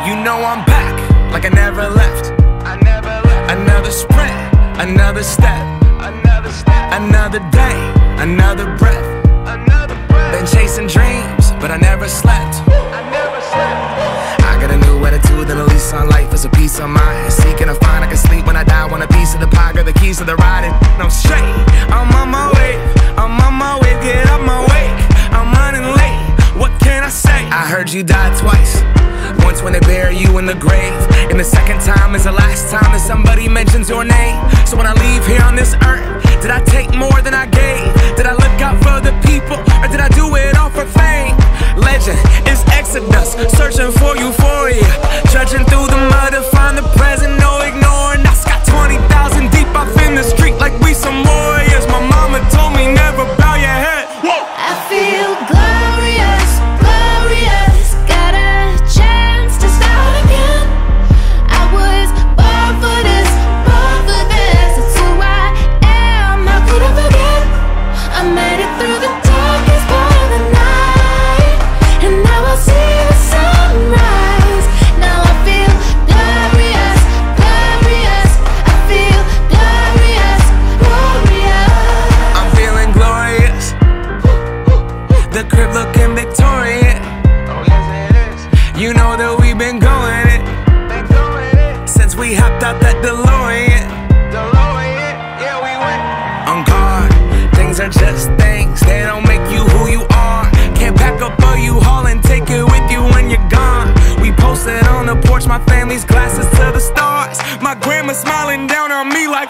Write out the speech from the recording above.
You know I'm back, like I never left. Another sprint, another step, another day, another breath. Been chasing dreams, but I never slept. I got a new attitude and a lease on life is a peace of mind. Seeking to find I can sleep when I die. Want a piece of the pie, got the keys to the ride. And I'm straight, I'm on my way. I'm on my way, get up my way. I'm running late, what can I say? I heard you died twice. Once when they bury you in the grave, and the second time is the last time that somebody mentions your name. So when I leave here on this earth, did I take more than I gave? Did I look out for the people, or did I do it all for fame? Legend is Exodus, searching for euphoria. Trudging through the mud to find the present, no ignoring. I got 20,000 deep off in the street like we some warriors. My mama told me never bow your head. Whoa. I feel glorious, glorious. Got a chance to start again. I was born for this, born for this. It's who I am, how could I forget? I made it through the darkest part of the night, and now I see the sunrise. Now I feel glorious, glorious. I feel glorious, glorious. I'm feeling glorious. The crib looking Victorian. Oh yes it is. You know that we've been going it since we hopped out that DeLorean. Yeah, we went on guard. Things are just things, they don't make you who you are. Can't pack up a U-Haul and take it with you when you're gone. We posted on the porch, my family's glasses to the stars. My grandma smiling down on me like